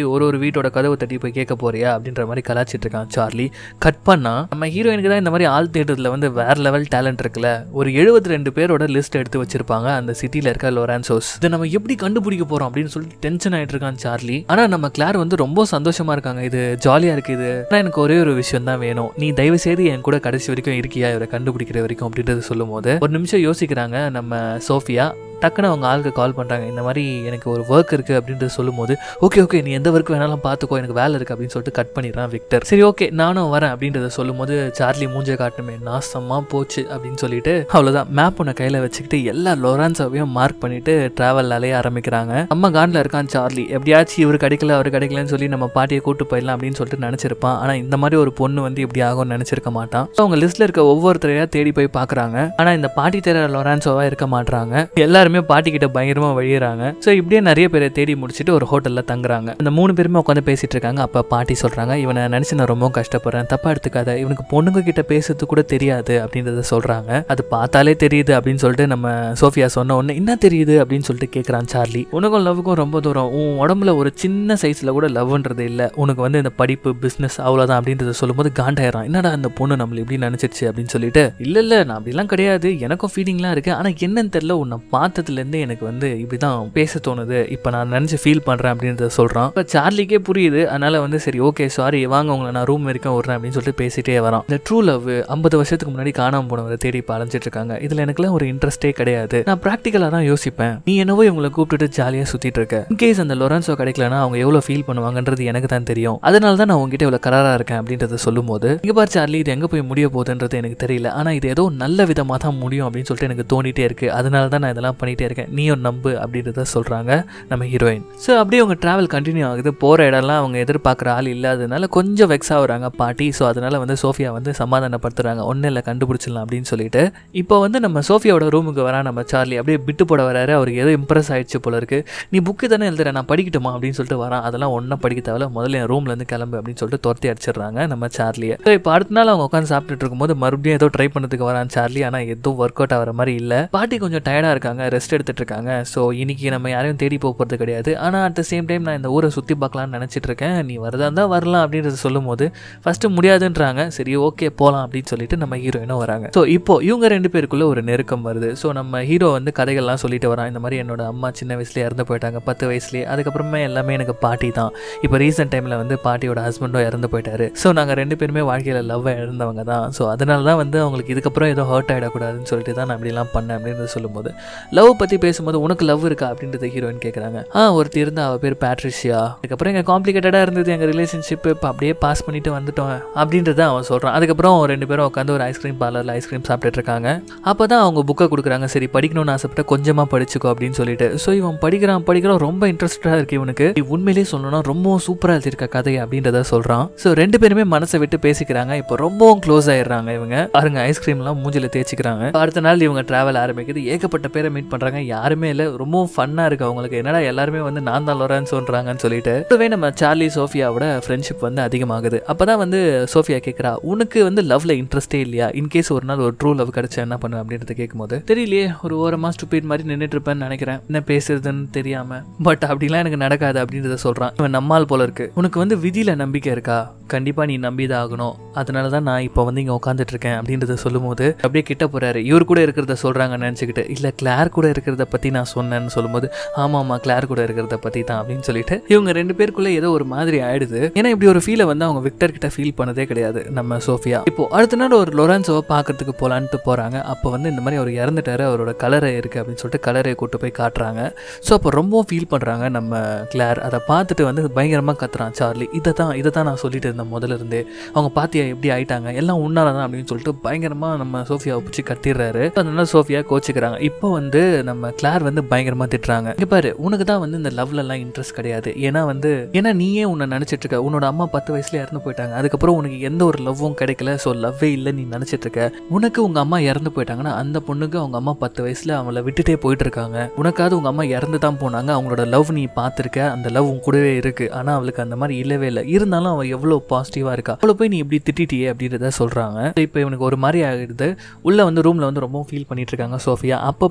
ஒரு ஒரு வீட்டோட கதவு தட்டி போய் கேட்க போறியா அப்படின்ற மாதிரி கலாச்சிட்டு இருக்கான் சார்லி. கட் பண்ணா நம்ம ஹீரோயினுக்கு தான் இந்த மாதிரி ஆள் தேடுறதுல வந்து வேற லெவல் டேலண்ட் இருக்குல்ல. ஒரு எழுபத்தி ரெண்டு பேரோட லிஸ்ட் எடுத்து வச்சிருப்பாங்க அந்த சிட்டில இருக்க லொரான்சோஸ். இதை நம்ம எப்படி கண்டுபிடிக்க போறோம் அப்படின்னு சொல்லிட்டு டென்ஷன் ஆயிட்டு இருக்கான் சார்லி. ஆனா நம்ம கிளார் வந்து ரொம்ப சந்தோஷமா இருக்காங்க. இது ஜாலியா இருக்கு. இது எனக்கு ஒரே ஒரு விஷயம் தான் வேணும், நீ தயவு செய்து என் கூட கடைசி வரைக்கும் இருக்கியா இவரை கண்டுபிடிக்கிற வரைக்கும் அப்படின்றது சொல்லும் போது ஒரு நிமிஷம் யோசிக்கிறாங்க நம்ம சோஃபியா. டக்குன்னு அவங்க ஆளுக்கு கால் பண்ணுறாங்க. இந்த மாதிரி எனக்கு ஒரு ஒர்க் இருக்குது அப்படின்றது சொல்லும் போது ஓகே ஓகே நீ எந்த ஒர்க் வேணாலும் பார்த்துக்கோ, எனக்கு வேலை இருக்குது அப்படின்னு சொல்லிட்டு கட் பண்ணிடுறான் விக்டர். சரி ஓகே நானும் வரேன் அப்படின்றத சொல்லும் போது சார்லி மூஞ்சை காட்டுமே நாசமாக போச்சு அப்படின்னு சொல்லிட்டு அவ்வளோதான் மேப் ஒன்று கையில் வச்சுக்கிட்டு எல்லா லொரான்ஸாவையும் மார்க் பண்ணிட்டு டிராவல் அலைய ஆரம்பிக்கிறாங்க. நம்ம காண்டில் இருக்கான் சார்லி. எப்படியாச்சும் இவர் கிடைக்கல அவர் கிடைக்கலன்னு சொல்லி நம்ம பாட்டியை கூட்டு போயிடலாம் அப்படின்னு சொல்லிட்டு நினச்சிருப்பான். ஆனால் இந்த மாதிரி ஒரு பொண்ணு வந்து இப்படி ஆகும்னு நினச்சிருக்க மாட்டான். ஸோ அவங்க லிஸ்ட்டில் இருக்க ஒவ்வொருத்தரையா தேடி போய் பார்க்குறாங்க. ஆனால் இந்த பாட்டி தேர லொரான்ஸோவா இருக்க மாட்டாங்க. எல்லாரும் பாட்டி கிட்ட பயங்கரமா வழியறாங்க. சோ இப்படியே நிறைய பேரை தேடி முடிச்சிட்டு ஒரு ஹோட்டல்ல தங்குறாங்க. அந்த மூணு பேருமே உட்காந்து பேசிட்டு இருக்காங்க. அப்ப பாட்டி சொல்றாங்க, இவனை நினைச்சு நான் ரொம்ப கஷ்டப்படுறேன், தப்பா எடுத்துக்காத, இவனுக்கு பொண்ணுங்க கிட்ட பேசுறது கூட தெரியாது அப்படின்றத சொல்றாங்க. அது பார்த்தாலே தெரியுது அப்படின்னு சொல்லிட்டு நம்ம சோஃபியா சொன்ன உடனே என்ன தெரியுது அப்படின்னு சொல்லிட்டு கேட்கறான் சார்லி. உனக்கும் லவ்வுக்கும் ரொம்ப தூரம், உன் உடம்புல ஒரு சின்ன சைஸ்ல கூட லவ்ன்றது இல்ல, உனக்கு வந்து இந்த படிப்பு பிசினஸ் அவ்வளவுதான் அப்படின்றத சொல்லும் போது காண்டாயிரம். என்னடா அந்த பொண்ணு நம்மள இப்படி நினைச்சிருச்சு அப்படின்னு சொல்லிட்டு இல்ல இல்ல நான் அப்படிலாம் கிடையாது, எனக்கும் ஃபீலிங்லாம் இருக்கு, ஆனா என்னன்னு தெரியல உன்னை பார்த்ததுல இருந்து எனக்கு வந்து இப்படிதான் பேச தோணுது, இப்ப நான் நினைச்சு ஃபீல் பண்றேன் அப்படின்றத சொல்றான். இப்ப சார்லிக்கே புரியுது. அதனால வந்து சரி ஓகே சாரி வாங்க உங்களை நான் ரூம் வரைக்கும் விடுறேன் அப்படின்னு சொல்லிட்டு பேசிட்டே வரான். இந்த ட்ரூ லவ் ஐம்பது வருஷத்துக்கு முன்னாடி காணாம போனவரை தேடி அலைஞ்சிட்டு இருக்காங்க. இதுல எனக்குலாம் ஒரு இன்ட்ரெஸ்டே கிடையாது. நான் பிராக்டிகலா தான் யோசிப்பேன். நீ என்னவோ இவங்களை கூப்பிட்டுட்டு ஜாலியா சுத்திட்டு இருக்க. இன்கேஸ் அந்த லொரான்சோ கிடைக்கலன்னா அவங்க எவ்வளவு ஃபீல் பண்ணுவாங்கன்றது எனக்கு தான் தெரியும். அதனால தான் நான் உங்ககிட்ட இவ்வளவு கராரா இருக்கேன் அப்படின்றத சொல்லும் போது இங்க பாரு சார்லி இது எங்க போய் முடிய போகுதுன்றது எனக்கு தெரியல. ஆனா இது ஏதோ நல்ல விதமா தான் முடியும் அப்படின்னு சொல்லிட்டு எனக்கு தோணிட்டே இருக்கு. அதனால தான் நான் இதெல்லாம் பண்ணிட்டே இருக்கேன். நீயும் நம்பு அப்படின்றத சொல்றாங்க நம்ம ஹீரோயின். ஸோ அப்படியே அவங்க டிராவல் கண்டினியூ ஆகுது. போற இடம்லாம் அவங்க எதிர்பார்க்குற ஆள் இல்லாததுனால கொஞ்சம் வெக்ஸ் ஆகுறாங்க பாட்டி. ஸோ அதனால வந்து சோஃபியா வந்து சமாதானப்படுத்துறாங்க. ஒன்னும் இல்லை கண்டுபிடிச்சிடலாம் அப்படின்னு சொல்லிட்டு இப்போ வந்து நம்ம சோஃபியாவோட ரூமுக்கு வரா நம்ம சார்லி. அப்படியே பிட்டு போட வராரு. அவருக்கு ஏதோ இம்ப்ரெஸ் ஆயிடுச்சு போல இருக்கு. நீ புக்கு தானே எழுதுற, நான் படிக்கட்டுமா அப்படின்னு சொல்லிட்டு வரான். அதெல்லாம் ஒன்றும் படிக்க தேவையில்ல, முதல்ல என் ரூம்ல இருந்து கிளம்பு அப்படின்னு சொல்லிட்டு துரத்தி அடிச்சிடுறாங்க நம்ம சார்லியை. ஸோ இப்போ அடுத்த நாள் அவங்க உட்காந்து சாப்பிட்டுட்டு இருக்கும்போது மறுபடியும் ஏதோ ட்ரை பண்ணதுக்கு வரான் சார்லி. ஆனால் எதுவும் ஒர்க் அவுட் ஆகிற மாதிரி இல்லை. பாட்டி கொஞ்சம் டயர்டா இருக்காங்க, ரெஸ்ட் எடுத்துட்டு இருக்காங்க. ஸோ இன்னைக்கு நம்ம யாரையும் தேடி போகிறது கிடையாது. ஆனால் அட் த சேம் டைம் நான் இந்த ஊரை சுற்றி பார்க்கலான்னு நினச்சிட்டு இருக்கேன், நீ வரதா இருந்தால் வரலாம் அப்படின்றத சொல்லும் போது ஃபஸ்ட்டு முடியாதுன்றாங்க. சரி ஓகே போகலாம் அப்படின்னு சொல்லிட்டு நம்ம ஹீரோயினும் வராங்க. ஸோ இப்போ இவங்க ரெண்டு பேருக்குள்ள ஒரு நெருக்கம் வருது. ஸோ நம்ம ஹீரோ வந்து கதைகள்லாம் சொல்லிட்டு வரான். இந்த மாதிரி என்னோட அம்மா சின்ன வயசுலேயே இறந்து போயிட்டாங்க, பத்து வயசுலேயே. அதுக்கப்புறமே எல்லாமே எனக்கு பாட்டி தான். இப்போ ரீசெண்ட் டைமில் வந்து பாட்டியோட ஹஸ்பண்டும் இறந்து போயிட்டாரு. ஸோ நாங்கள் ரெண்டு பேருமே வாழ்க்கையில் லவ்வை இழந்தவங்க தான். ஸோ அதனால தான் வந்து அவங்களுக்கு இதுக்கப்புறம் ஏதோ ஹர்ட் ஆகிடக்கூடாதுன்னு சொல்லிட்டு தான் நான் இப்படிலாம் பண்ணேன் அப்படின்றத சொல்லும்போது லவ் பற்றி பேசும்போது உனக்கு லவ் இருக்கா அப்படின்றத ஹீரோயின் கேட்குறாங்க. ஆ ஒருத்தி இருந்தா அவள் பேர் பேட்ரிஷியா. அதுக்கப்புறம் எங்கள் காம்ப்ளிகேட்டடாக இருந்தது எங்கள் ரிலேஷன்ஷிப், இப்போ அப்படியே பாஸ் பண்ணிட்டு வந்துட்டோம் அப்படின்றத அவன் சொல்கிறான். அதுக்கப்புறம் ரெண்டு பேரும் உட்காந்து ஒரு ஐஸ்கிரீம் பார்லரில் ஐஸ்கிரீம் சாப்பிட்டுட்டு இருக்காங்க. அப்போ தான் அவங்க புக்கை கொடுக்குறாங்க. சரி படிக்கணும்னு ஆசைப்பட்ட கொஞ்சமாக படிச்சுக்கோ அப்படின்னு சொல்லிட்டு. ஸோ இவன் படிக்கிறான் படிக்கிறான் ரொம்ப இன்ட்ரெஸ்டாக இருக்கு இவனுக்கு. உண்மையிலேயே சொல்லணும் ரொம்ப சூப்பராக எழுதியிருக்க கதை அப்படின்றத சொல்கிறான். ஸோ ரெண்டு பேருமே மனசை விட்டு பேசிக்கிறாங்க. இப்போ ரொம்பவும் க்ளோஸ் ஆயிடுறாங்க இவங்க. பாருங்க ஐஸ்கிரீம்லாம் மூஞ்சில தேய்ச்சிக்கிறாங்க. அடுத்த நாள் இவங்க டிராவல் ஆரம்பிக்குது. ஏகப்பட்ட பேரை மீட் பண்ணுறாங்க. யாருமே இல்லை, ரொம்பவும் ஃபன்னாக இருக்கு அவங்களுக்கு. என்னடா எல்லாருமே வந்து நான் தான் லொரான்ஸ் சொல்றாங்கன்னு சொல்லிட்டு இப்பவே நம்ம சார்லி சோஃபியாவோட ஃப்ரெண்ட்ஷிப் வந்து அதிகமாகுது. அப்பதான் வந்து சோஃபியா கேட்குறா, உனக்கு வந்து லவ்ல இன்ட்ரெஸ்டே இல்லையா? இன்கேஸ் ஒரு நாள் ஒரு ட்ரூ லவ் கிடைச்சா என்ன பண்ணுவேன் அப்படின்றத கேட்கும்போது தெரியலையே, ஒரு ஓரமா ஸ்டூபிட் மாதிரி நின்றுட்டு இருப்பேன்னு நினைக்கிறேன், என்ன பேசுறதுன்னு தெரியாம. பட் அப்படிலாம் எனக்கு நடக்காது அப்படின்றத சொல்றான். இவன் நம்மால் போல இருக்கு. உனக்கு வந்து விதியில நம்பிக்கை இருக்கா? கண்டிப்பா நீ நம்பிதான் ஆகணும். அதனாலதான் நான் இப்போ வந்து இங்க உட்காந்துட்டு இருக்கேன் அப்படின்றத சொல்லும் போது அப்படியே கிட்ட போறாரு. இவர் கூட இருக்கிறத சொல்றாங்கன்னு நினைச்சுக்கிட்டு இல்ல கிளார் கூட இருக்கிறத பத்தி நான் சொன்னேன்னு சொல்லும்போது ஆமா ஆமா கிளார் கூட இருக்கிறத பத்தி தான் அப்படின்னு சொல்லிட்டு இவங்க ரெண்டு பேருக்குள்ள ஏதோ ஒரு மாதிரி ஆயிடுது. ஏன்னா இப்படி ஒரு ஃபீலை வந்து அவங்க விக்டர் கிட்ட ஃபீல் பண்ணதே கிடையாது நம்ம சோஃபியா. இப்போ அடுத்த நாள் ஒரு லொரான்சோவை பாக்குறதுக்கு போலான்ட்டு போறாங்க. அப்போ வந்து இந்த மாதிரி அவர் இறந்துட்டாரு, அவரோட கலரை இருக்கு அப்படின்னு சொல்லிட்டு கலரை கூட்டு போய் காட்டுறாங்க. ஸோ அப்போ ரொம்ப ஃபீல் பண்றாங்க நம்ம கிளார். அதை பார்த்துட்டு வந்து பயங்கரமா கத்துறான் சார்லி. இதை தான் இதை தான் நான் சொல்லிட்டு இருந்தேன் முதல்ல இருந்தே, அவங்க பாத்தியா எப்படி ஆயிட்டாங்க, எல்லாம் உன்னாலதான் அப்படின்னு சொல்லிட்டு பயங்கரமா நம்ம சோஃபியாவை பிடிச்சி கட்டிடுறாரு. அதனால சோஃபியா கோச்சுக்கிறாங்க. இப்போ வந்து நம்ம கிளார் வந்து பயங்கரமா திட்டுறாங்க. இங்க பாரு, உனக்கு தான் வந்து இந்த லவ்ல எல்லாம் இன்ட்ரெஸ்ட் கிடையாது. ஏன்னா வந்து ஏன்னா நீயே உன்னை நினைச்சிட்டு இருக்க, உன்னோட அம்மா பத்து வயசுல இறந்து போயிட்டாங்க, அதுக்கப்புறம் உனக்கு எந்த ஒரு லவ்வும் கிடைக்கல, ஸோ லவ்வே இல்லை நீ நினைச்சிட்டு இருக்க. உனக்கு உங்க அம்மா இறந்து போயிட்டாங்கன்னா அந்த பொண்ணுக்கு அவங்க அம்மா பத்து வயசுல அவங்கள விட்டுட்டே போயிட்டு இருக்காங்க. உனக்காவது உங்க அம்மா இறந்து தான் போனாங்க, அவங்களோட லவ் நீ பார்த்திருக்க, அந்த லவ் உன் கூடவே இருக்கு. ஆனா அவளுக்கு அந்த மாதிரி இல்லவே இல்லை. இருந்தாலும் அவள் எவ்வளவு பாசிட்டிவா இருக்கா, அவளை போய் நீ இப்படி திட்டிட்டியே அப்படின்றத சொல்றாங்க. இப்போ இவனுக்கு ஒரு மாதிரி ஆகிடுது. உள்ள வந்து ரூம்ல வந்து ரொம்ப ஃபீல் பண்ணிட்டு இருக்காங்க சோஃபியா. அப்போ போயிட்டு கிளார்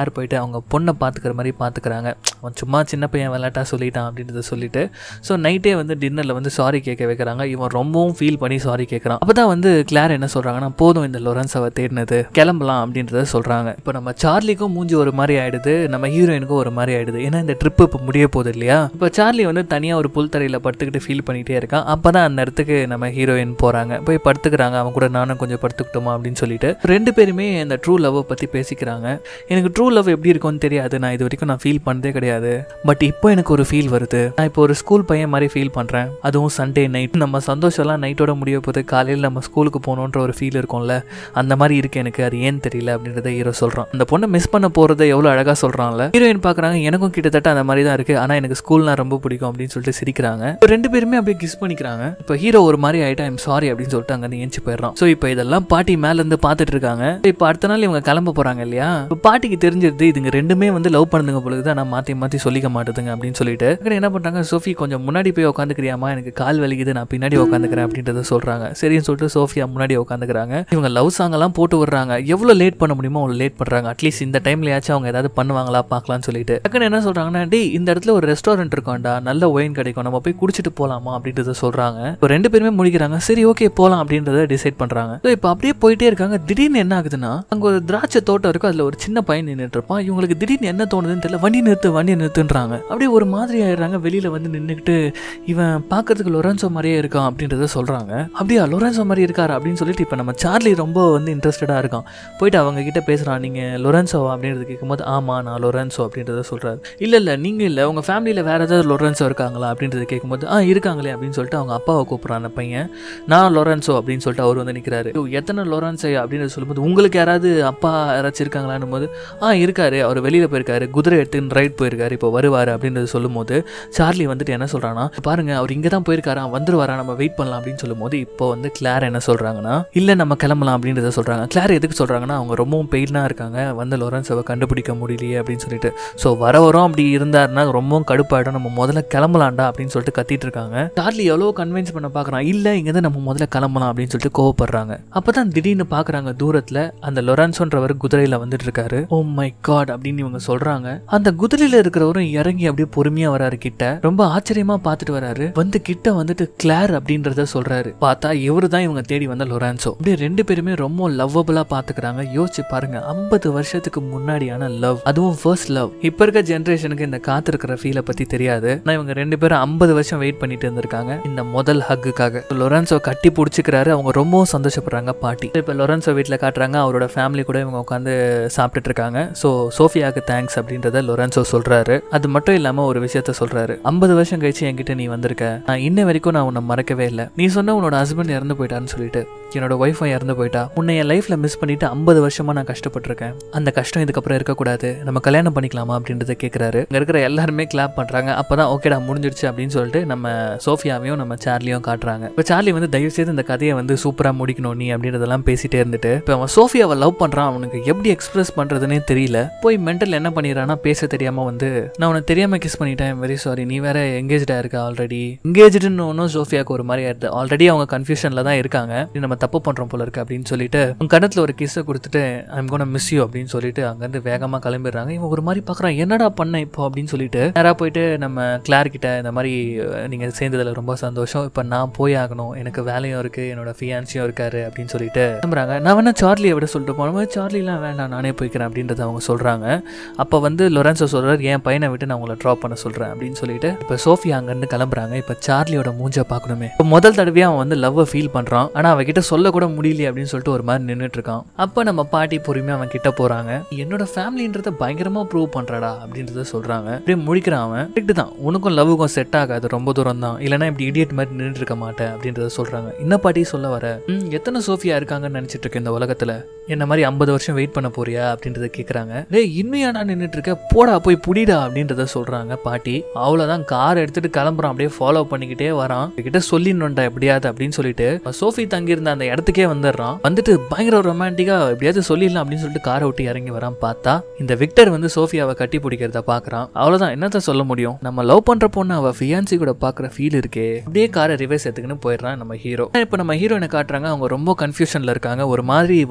கிளார் போயிட்டு அவங்க பொண்ணை பார்த்துக்கிற மாதிரி பார்த்துக்கிறாங்க. அவன் சும்மா சின்ன பையன் விளையாட்டா சொல்லிட்டான் அப்படின்றத சொல்லிட்டு ஸோ நைட்டே வந்து டின்னரில் வந்து சாரி கேட்க வைக்கிறாங்க. இவன் ரொம்பவும் ஃபீல் பண்ணி சாரி கேட்குறான். அப்போ தான் வந்து கிளார் என்ன சொல்கிறாங்கன்னா, போதும் இந்த லொரன்ஸோவை தேடினது, கிளம்பலாம் அப்படின்றத சொல்கிறாங்க. இப்போ நம்ம சார்லிக்கும் மூஞ்சி ஒரு மாதிரி ஆயிடுது, நம்ம ஹீரோயினுக்கும் ஒரு மாதிரி ஆயிடுது. ஏன்னா இந்த ட்ரிப்பு இப்போ முடிய போகுது இல்லையா. இப்போ சார்லி வந்து தனியாக ஒரு புல் தரையில் படுத்துக்கிட்டு ஃபீல் பண்ணிகிட்டே இருக்கான். அப்போ தான் அந்த இடத்துக்கு நம்ம ஹீரோயின் போகிறாங்க. போய் படுத்துக்கிறாங்க. அவன் கூட நானும் கொஞ்சம் படுத்துக்கிட்டோமா அப்படின்னு சொல்லிட்டு ரெண்டு பேருமே இந்த ட்ரூ லவ்வை பற்றி பேசிக்கிறாங்க. எனக்கு ட்ரூ லவ் எப்படி இருக்கும்னு தெரியாது, நான் இது வரைக்கும் நான் ஃபீல் பண்ணதே கிடையாது, பட் இப்போ எனக்கு ஒரு ஃபீல் வருது. நான் இப்போ ஒரு ஸ்கூல் பையன் மாதிரி ஃபீல் பண்ணுறேன். அதுவும் சண்டே நைட், நம்ம சந்தோஷம்லாம் நைட்டோட முடிய போது காலையில் நம்ம ஸ்கூலுக்கு போகணுன்ற ஒரு ஃபீல் இருக்கும்ல, அந்த மாதிரி இருக்கு எனக்கு, அது ஏன் தெரியல அப்படின்றத ஹீரோ சொல்கிறான். அந்த பொண்ணை மிஸ் பண்ண போகிறத எவ்வளோ அழகாக சொல்கிறான்ல. ஹீரோயின் பார்க்குறாங்க, எனக்கும் கிட்டத்தட்ட அந்த மாதிரி தான் இருக்குது, ஆனால் எனக்கு ஸ்கூல்னா ரொம்ப பிடிக்கும் அப்படின்னு சொல்லிட்டு சிரிக்கிறாங்க. ரெண்டு பேருமே அப்படியே கிஸ் பண்ணிக்கிறாங்க. இப்போ ஹீரோ ஒரு மாதிரி ஆகிட்டா ஐம் சாரி அப்படின்னு சொல்லிட்டு அங்கே ஏஞ்சி போயிடறான். ஸோ இப்போ இதெல்லாம் பாட்டி மேலேருந்து பார்த்துட்டு இருக்காங்க. இப்போ அடுத்த நாள் இவங்க கிளம்ப போகிறாங்க இல்லையா. இப்போ பாட்டிக்கு தெரிஞ்சிருது இதுங்க ரெண்டுமே வந்து லவ் பண்ணுதுங்க பொழுது தான், நான் மாற்றி மாற்றி சொல்லிக்க மாட்டேதுங்க அப்படின்னு சொல்லிட்டு என்ன பண்ணுறாங்க, சோஃபி கொஞ்சம் முன்னாடி போய் உட்காந்துக்கிறியாமா, எனக்கு கால் வலிக்குது, நான் பின்னாடி உட்காந்துக்கிறேன் அப்படின்றத சொல்கிறாங்க. சரின்னு சொல்லிட்டு சோஃபியா முன்னாடி உட்காந்துக்கிறாங்க. இவங்க லவ் சாங் எல்லாம் போட்டு விடுறாங்க. எவ்வளோ லேட் பண்ண முடியுமோ அவ்வளோ லேட் பண்ணுறாங்க. அட்லீஸ்ட் இந்த டைம்லயாச்சும் அவங்க ஏதாவது பண்ணுவாங்களா பார்க்கலாம்னு சொல்லிட்டு டக்குன்னு என்ன சொல்கிறாங்கன்னா, டே இந்த இடத்துல ஒரு ரெஸ்டாரண்ட் இருக்கும்டா, நல்ல ஒயின் கிடைக்கும், நம்ம போய் குடிச்சிட்டு போகலாமா அப்படின்றத சொல்கிறாங்க. இப்போ ரெண்டு பேருமே முடிக்கிறாங்க. சரி ஓகே போகலாம் அப்படின்றத டிசைட் பண்ணுறாங்க. இப்போ அப்படியே போயிட்டே இருக்காங்க. திடீர்னு என்ன ஆகுதுன்னா, அங்கே ஒரு திராட்சை தோட்டம் இருக்கும், அதில் ஒரு சின்ன பையன் நின்றுட்டு இருப்பான். இவங்களுக்கு திடீர்னு என்ன தோணுதுன்னு தெரியல, வண்டி நிறுத்து வண்டி நிறுத்துன்றாங்க. அப்படியே ஒரு மாதிரி ஆயிடுறாங்க. வெளியில வந்து நின்றுக்கிட்டு இவன் பார்க்கறதுக்கு லொரன்சோ மாதிரியே இருக்கான் அப்படின்றத சொல்றாங்க. அப்படியா லொரன்சோ மாதிரி இருக்காரு அப்படின்னு சொல்லிட்டு இப்போ நம்ம சார்லி ரொம்ப வந்து இன்ட்ரெஸ்டடா இருக்கான். போயிட்டு அவங்க கிட்ட பேசுறான், நீங்க லொரன்சோவா அப்படின்றது கேட்கும்போது, ஆமா நான் லொரன்சோ அப்படின்றத சொல்றாரு. இல்ல இல்ல நீங்க இல்ல, உங்க ஃபேமிலியில வேற ஏதாவது லொரன்சோ இருக்காங்களா அப்படின்றத கேட்கும்போது, ஆ இருக்காங்களே அப்படின்னு சொல்லிட்டு அவங்க அப்பாவை கூப்பிடுறான். அந்த பையன் நான் லொரன்சோ அப்படின்னு சொல்லிட்டு அவர் வந்து நிற்கிறாரு. எத்தனை லொரன்சோ அப்படின்னு சொல்லும்போது, உங்களுக்கு யாராவது அப்பா யாராச்சும் இருக்காங்களான்னு போது, ஆ இருக்காரு, அவர் வெளியில போயிருக்காரு, குதிரை எடுத்து ரைட் போயிருக்காரு, இப்போ வருவாரு அப்படின்றது சொல்லும் போது சார்லி வந்துட்டு என்ன சொல்றானா, பாருங்க அவர் இங்க தான் போயிருக்காரா, வந்துருவாரா, நம்ம வெயிட் பண்ணலாம் அப்படின்னு சொல்லும் போது இப்போ வந்து கிளார் என்ன சொல்றாங்கன்னா, இல்ல நம்ம கிளம்பலாம் அப்படின்றத சொல்றாங்க. கிளார் எதுக்கு சொல்றாங்கன்னா, அவங்க ரொம்பவும் பெயினா இருக்காங்க, வந்து லொரன்ஸோவை கண்டுபிடிக்க முடியலையே அப்படின்னு சொல்லிட்டு. ஸோ வர வரோம் அப்படி இருந்தாருன்னா ரொம்பவும் கடுப்பாயிடும், நம்ம முதல்ல கிளம்பலாண்டா அப்படின்னு சொல்லிட்டு கத்திட்டு இருக்காங்க. சார்லி எவ்வளோ கன்வின்ஸ் பண்ண பாக்குறான், இல்ல இங்கதான் நம்ம முதல்ல கிளம்பலாம் அப்படின்னு சொல்லிட்டு கோவப்படுறாங்க. அப்பதான் திடீர்னு பாக்குறாங்க தூரத்துல அந்த லொரன்ஸோன்றவர் குதிரையில வந்துட்டு இருக்காரு. ஓ மை காட் அப்படின்னு இவங்க சொல்றாங்க. அந்த குதிரையில இருக்கிறவரும் இறங்கி அப்படியே பொறுமையா வராரு கிட்ட, ரொம்ப ஆச்சரியமா பார்த்துட்டு வராரு. வந்து கிட்ட வந்துட்டு கிளார் அப்படின்றத சொல்றாரு. பார்த்தா இவரு தான் இவங்க தேடி வந்த லொரான்சோ. அப்படியே ரெண்டு பேருமே ரொம்ப லவ்வபிளா பாத்துக்கிறாங்க. யோசிச்சு பாருங்க, ஐம்பது வருஷத்துக்கு முன்னாடியான லவ், அதுவும் ஃபர்ஸ்ட் லவ். இப்ப இருக்க ஜெனரேஷனுக்கு இந்த காத்து இருக்கிற ஃபீலை பத்தி தெரியாது. நான் இவங்க ரெண்டு பேரும் ஐம்பது வருஷம் வெயிட் பண்ணிட்டு இருந்திருக்காங்க இந்த முதல் ஹக்குக்காக. லொரான்சோ கட்டி பிடிச்சிக்கிறாரு. அவங்க ரொம்பவும் சந்தோஷப்படுறாங்க பாட்டி. இப்ப லொரான்சோ வீட்டுல காட்டுறாங்க, அவரோட ஃபேமிலி கூட இவங்க உட்காந்து சாப்பிட்டுட்டு இருக்காங்க. சோ சோஃபியாவுக்கு தேங்க்ஸ் அப்படின்றத லொரான்சோ சொல்றாரு. அது மட்டும் இல்லாம ஒரு விஷயத்த சொல்றாரு, ஐம்பது வருஷம் கழிச்சு என்கிட்ட நீ வந்திருக்க, நான் இன்ன வரைக்கும் நான் உன்னை மறக்கவே இல்லை. நீ சொன்ன உன்னோட ஹஸ்பண்ட் இறந்து போயிட்டான்னு சொல்லிட்டு, என்னோட ஒய்ஃபும் இறந்து போயிட்டா, உன்னை என் லைஃப்ல மிஸ் பண்ணிட்டு ஐம்பது வருஷமா நான் கஷ்டப்பட்டிருக்கேன். அந்த கஷ்டம் இதுக்கப்புறம் இருக்கக்கூடாது, நம்ம கல்யாணம் பண்ணிக்கலாமா அப்படின்றத கேட்கிறாரு. இங்க இருக்கிற எல்லாருமே கிளாப் பண்றாங்க. அப்பதான் ஓகேடா முடிஞ்சிருச்சு அப்படின்னு சொல்லிட்டு நம்ம சோஃபியாவையும் நம்ம சார்லியும் காட்டுறாங்க. இப்போ சார்லி வந்து தயவு செய்து இந்த கதையை வந்து சூப்பரா முடிக்கணும் நீ அப்படின்றதெல்லாம் பேசிட்டே இருந்துட்டு, இப்போ அவன் சோஃபியாவை லவ் பண்றான். அவனுக்கு எப்படி எக்ஸ்பிரஸ் பண்றதுன்னே தெரியல. போய் மென்டல் என்ன பண்ணிடுறான்னா, பேச தெரியாம வந்து, நான் உனக்கு தெரியாம கிஸ் பண்ணிட்டேன், வெரி சாரி, நீ வேற எங்கேஜ்டா இருக்க, ஆல்ரெடி எங்கேஜ்டுன்னு ஒன்றும் சோஃபியாவுக்கு ஒரு மாதிரி ஆயிடுது. ஆல்ரெடி அவங்க கன்ஃபியூஷன்ல தான் இருக்காங்க, நம்ம தப்பு பண்றோம் போல இருக்கு அப்படின்னு சொல்லிட்டு உங்க கணத்துல ஒரு கிஸ்ஸை கொடுத்துட்டு ஐம் கோனா மிஸ் யூ அப்படின்னு சொல்லிட்டு அங்கிருந்து வேகமா கிளம்பிடுறாங்க. இவங்க ஒரு மாதிரி பாக்குறான், என்னடா பண்ண இப்போ அப்படின்னு சொல்லிட்டு நேரா போயிட்டு நம்ம கிளார் கிட்ட, இந்த மாதிரி நீங்க சேர்ந்ததுல ரொம்ப சந்தோஷம், இப்போ நான் போய் ஆகணும், எனக்கு வேலையும் இருக்கு, என்னோட ஃபியான்சியும் இருக்காரு அப்படின்னு சொல்லிட்டு நம்புறாங்க. நான் வேணா சார்லியை விட சொல்லிட்டு போனோம், சார்லிலாம் வேண்டாம் நானே போய்க்கிறேன் அப்படின்றத அவங்க சொல்றாங்க. அப்ப வந்து லொரன்சோ சொல்றாரு, என் பையனை விட்டு நான் உங்களை ட்ராப் பண்ண சொல்றேன் அப்படின்னு சொல்லிட்டு இப்ப சோஃபியா அங்கிருந்து கிளம்புறாங்க. இப்ப சார்லியோட மூஞ்ச பாக்கணுமே. இப்ப முதல் தடவையா அவன் வந்து லவ் ஃபீல் பண்றான். ஆனா அவகிட்ட சொல்ல கூட முடியல அப்படின்னு சொல்லிட்டு ஒரு மாதிரி நின்றுட்டு இருக்கான். அப்ப நம்ம பாட்டி பொறுமையா அவன் கிட்ட போறாங்க. என்னோட ஃபேமிலின்றத பயங்கரமா ப்ரூவ் பண்றடா அப்படின்றத சொல்றாங்க. அப்படியே முடிக்கிறான் அவன். கரெக்ட் தான், உனக்கும் லவ்வுக்கும் செட் ஆகாது, ரொம்ப தூரம் தான், இல்லைன்னா இப்படி இடியட் மாதிரி நின்றுட்டு இருக்க மாட்டேன் அப்படின்றத சொல்றாங்க. என்ன பாட்டி சொல்ல வர, எத்தனை சோஃபியா இருக்காங்கன்னு நினைச்சிட்டு இருக்க இந்த உலகத்துல, என்ன மாதிரி ஐம்பது வருஷம் வெயிட் பண்ண போறியா அப்படின்றத கேக்குறாங்க. டேய் இன்னும் நான் நின்றுட்டு இருக்க, போடா போய் புடிடா அப்படின்றத சொல்றாங்க பாட்டி. அவ்வளவுதான், கார் எடுத்துட்டு கிளம்புறான். அப்படியே ஃபாலோ பண்ணிக்கிட்டே வரான். கிட்ட சொல்லிடணும்டா எப்படியாவது அப்படின்னு சொல்லிட்டு சோஃபி தங்கியிருந்த அந்த இடத்துக்கே வந்துடுறான். வந்துட்டு பயங்கர ரொமான்டிக்கா எப்படியாவது சொல்லிடலாம் அப்படின்னு சொல்லிட்டு காரை விட்டு இறங்கி வரான். பார்த்தா இந்த விக்டர் வந்து சோஃபியாவை கட்டி பிடிக்கிறத பாக்குறான். அவ்வளவுதான், என்னத்த சொல்ல முடியும், நம்ம லவ் பண்ற பொண்ணு அவ ஃபியான்சி கூட பாக்குற ஃபீல் இருக்கே. அப்படியே காரை ரிவர்ஸ் எடுத்துக்கின்னு போயிடுறான் நம்ம ஹீரோ. இப்ப நம்ம ஹீரோயினை காட்டுறாங்க. அவங்க ரொம்ப கன்ஃபியூஷன்ல இருக்காங்க. ஒரு மாதிரி வருத்தத்தோட